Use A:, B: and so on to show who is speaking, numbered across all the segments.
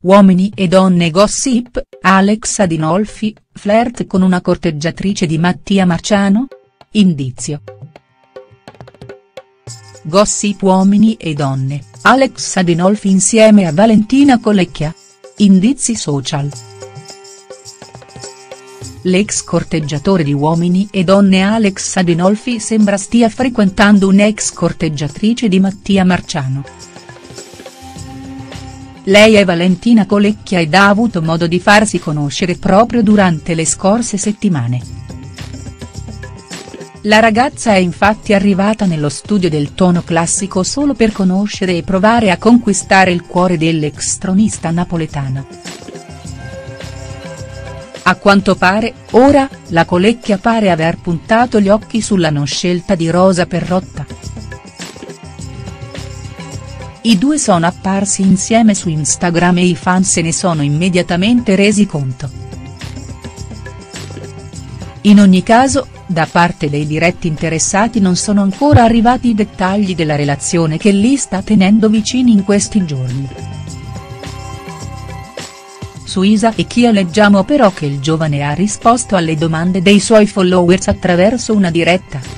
A: Uomini e donne gossip, Alex Adinolfi, flirt con una corteggiatrice di Mattia Marciano? Indizio. Gossip uomini e donne, Alex Adinolfi insieme a Valentina Colecchia? Indizi social. L'ex corteggiatore di Uomini e donne Alex Adinolfi sembra stia frequentando un'ex corteggiatrice di Mattia Marciano. Lei è Valentina Colecchia ed ha avuto modo di farsi conoscere proprio durante le scorse settimane. La ragazza è infatti arrivata nello studio del Tono Classico solo per conoscere e provare a conquistare il cuore dell'ex tronista napoletano. A quanto pare, ora, la Colecchia pare aver puntato gli occhi sulla non scelta di Rosa Perrotta. I due sono apparsi insieme su Instagram e i fan se ne sono immediatamente resi conto. In ogni caso, da parte dei diretti interessati non sono ancora arrivati i dettagli della relazione che li sta tenendo vicini in questi giorni. Su Isa e Chia leggiamo però che il giovane ha risposto alle domande dei suoi followers attraverso una diretta.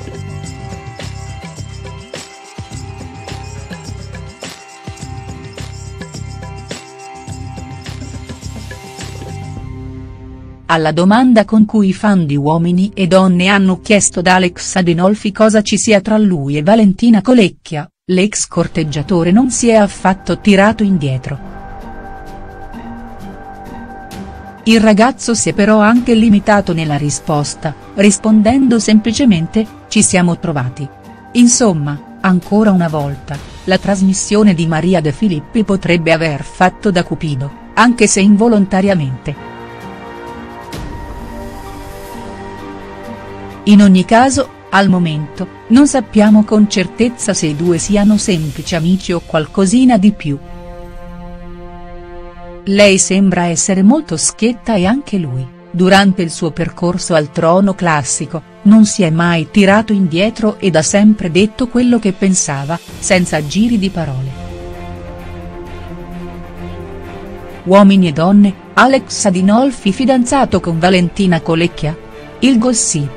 A: Alla domanda con cui i fan di Uomini e donne hanno chiesto ad Alex Adinolfi cosa ci sia tra lui e Valentina Colecchia, l'ex corteggiatore non si è affatto tirato indietro. Il ragazzo si è però anche limitato nella risposta, rispondendo semplicemente, "Ci siamo trovati". Insomma, ancora una volta, la trasmissione di Maria De Filippi potrebbe aver fatto da cupido, anche se involontariamente. In ogni caso, al momento, non sappiamo con certezza se i due siano semplici amici o qualcosina di più. Lei sembra essere molto schietta e anche lui, durante il suo percorso al Trono Classico, non si è mai tirato indietro ed ha sempre detto quello che pensava, senza giri di parole. Uomini e donne, Alex Adinolfi fidanzato con Valentina Colecchia? Il gossip.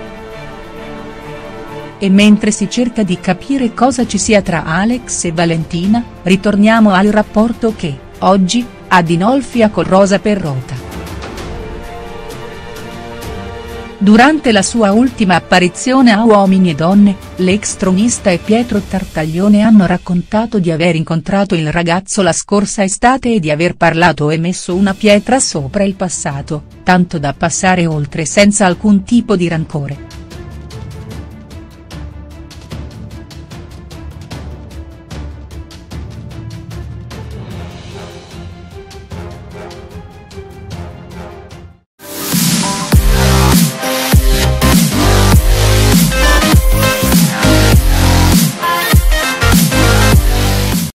A: E mentre si cerca di capire cosa ci sia tra Alex e Valentina, ritorniamo al rapporto che, oggi, Adinolfi ha con Rosa Perrotta. Durante la sua ultima apparizione a Uomini e donne, l'ex tronista e Pietro Tartaglione hanno raccontato di aver incontrato il ragazzo la scorsa estate e di aver parlato e messo una pietra sopra il passato, tanto da passare oltre senza alcun tipo di rancore.